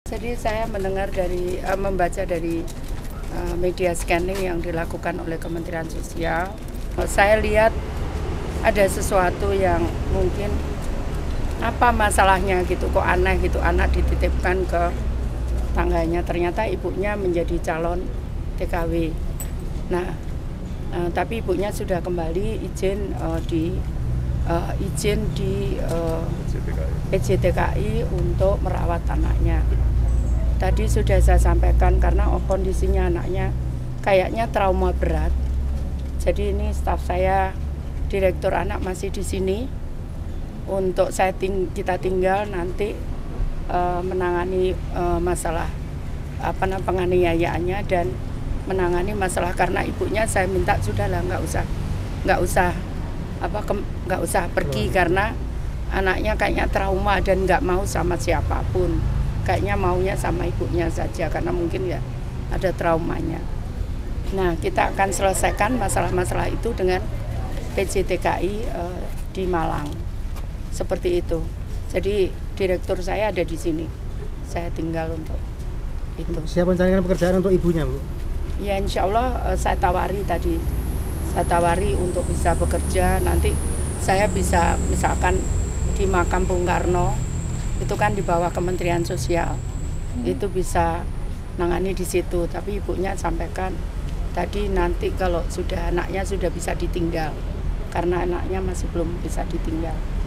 Jadi saya mendengar dari membaca dari media scanning yang dilakukan oleh Kementerian Sosial. Saya lihat ada sesuatu yang mungkin apa masalahnya gitu, kok aneh gitu, anak dititipkan ke tangganya, ternyata ibunya menjadi calon TKW. Nah, tapi ibunya sudah kembali izin di PJTKI untuk merawat anaknya. Tadi sudah saya sampaikan karena kondisinya anaknya kayaknya trauma berat. Jadi ini staf saya, direktur anak masih di sini untuk kita tinggal nanti menangani masalah penganiayaannya dan menangani masalah karena ibunya saya minta sudahlah nggak usah pergi karena anaknya kayaknya trauma dan nggak mau sama siapapun. Kayaknya maunya sama ibunya saja karena mungkin ya ada traumanya. Nah, kita akan selesaikan masalah-masalah itu dengan PJTKI di Malang. Seperti itu. Jadi direktur saya ada di sini. Saya tinggal untuk itu. Siapa mencarikan pekerjaan untuk ibunya, Bu? Ya insya Allah saya tawari tadi. Saya tawari untuk bisa bekerja. Nanti saya bisa misalkan di makam Bung Karno. Itu kan di bawah Kementerian Sosial, itu bisa nangani di situ. Tapi ibunya sampaikan tadi nanti kalau anaknya sudah bisa ditinggal, karena anaknya masih belum bisa ditinggal.